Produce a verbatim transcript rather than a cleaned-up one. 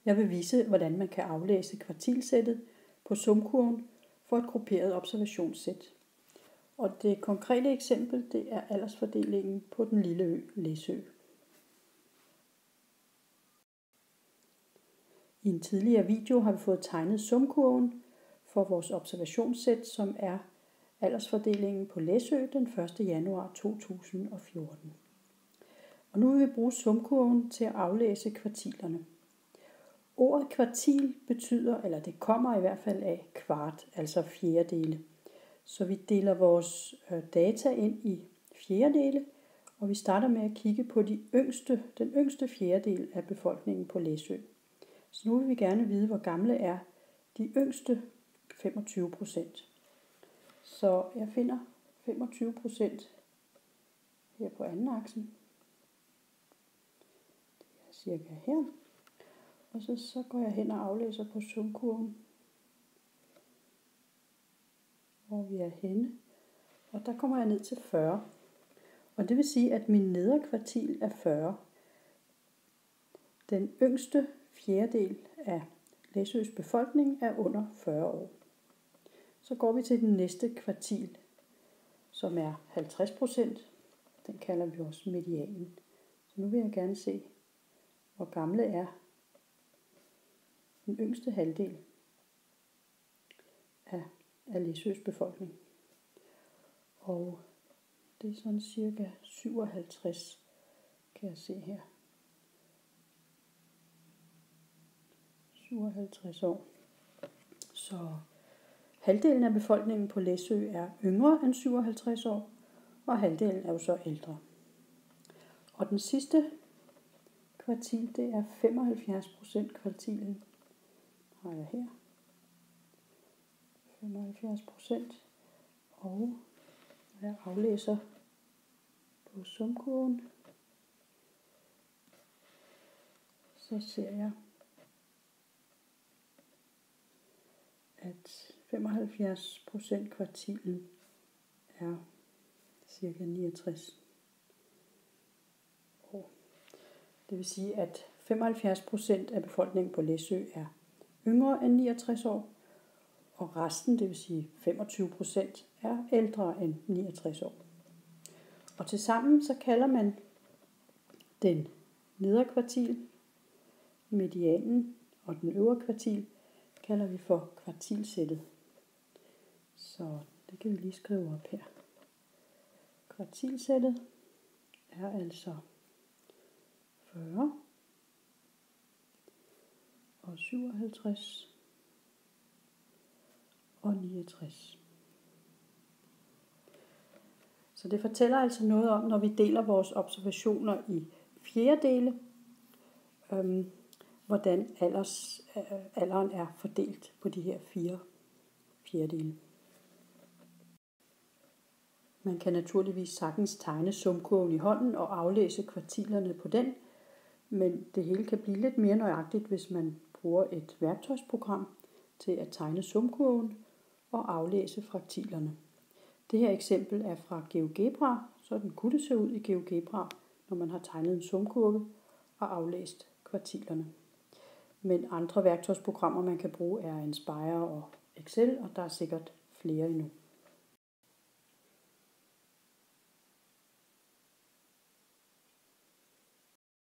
Jeg vil vise, hvordan man kan aflæse kvartilsættet på sumkurven for et grupperet observationssæt. Og det konkrete eksempel, det er aldersfordelingen på den lille ø Læsø. I en tidligere video har vi fået tegnet sumkurven for vores observationssæt, som er aldersfordelingen på Læsø den første januar to tusind og fjorten. Og nu vil vi bruge sumkurven til at aflæse kvartilerne. Ordet kvartil betyder, eller det kommer i hvert fald af kvart, altså fjerdedele. Så vi deler vores data ind i fjerdedele, og vi starter med at kigge på de yngste, den yngste fjerdedel af befolkningen på Læsø. Så nu vil vi gerne vide, hvor gamle er de yngste femogtyve procent. Så jeg finder femogtyve procent her på anden aksen. Det er cirka her. Og så, så går jeg hen og aflæser på sumkurven, hvor vi er henne. Og der kommer jeg ned til fyrre. Og det vil sige, at min nedre kvartil er fyrre. Den yngste fjerdedel af Læsøs befolkning er under fyrre år. Så går vi til den næste kvartil, som er halvtreds procent. Den kalder vi også medianen. Så nu vil jeg gerne se, hvor gamle er den yngste halvdel af, af Læsøs befolkning. Og det er sådan cirka syvoghalvtreds, kan jeg se her. syvoghalvtreds år. Så halvdelen af befolkningen på Læsø er yngre end syvoghalvtreds år, og halvdelen er jo så ældre. Og den sidste kvartil, det er femoghalvfjerds procent kvartilen. Har jeg her. femoghalvfjerds procent. Og når jeg aflæser på sumkurven, så ser jeg, at femoghalvfjerds procent kvartilen er cirka niogtres år. Det vil sige, at femoghalvfjerds procent af befolkningen på Læsø er yngre end niogtres år, og resten, det vil sige femogtyve procent, er ældre end niogtres år. Og tilsammen så kalder man den nedre kvartil, medianen og den øvre kvartil, kalder vi for kvartilsættet. Så det kan vi lige skrive op her. Kvartilsættet er altså fyrre og syvoghalvtreds og niogtres. Så det fortæller altså noget om, når vi deler vores observationer i fjerdedele, øhm, hvordan alders, øh, alderen er fordelt på de her fire fjerdedele. Man kan naturligvis sagtens tegne sumkurven i hånden og aflæse kvartilerne på den, men det hele kan blive lidt mere nøjagtigt, hvis man bruger et værktøjsprogram til at tegne sumkurven og aflæse fraktilerne. Det her eksempel er fra GeoGebra, sådan kunne det se ud i GeoGebra, når man har tegnet en sumkurve og aflæst kvartilerne. Men andre værktøjsprogrammer, man kan bruge, er Inspire og Excel, og der er sikkert flere endnu.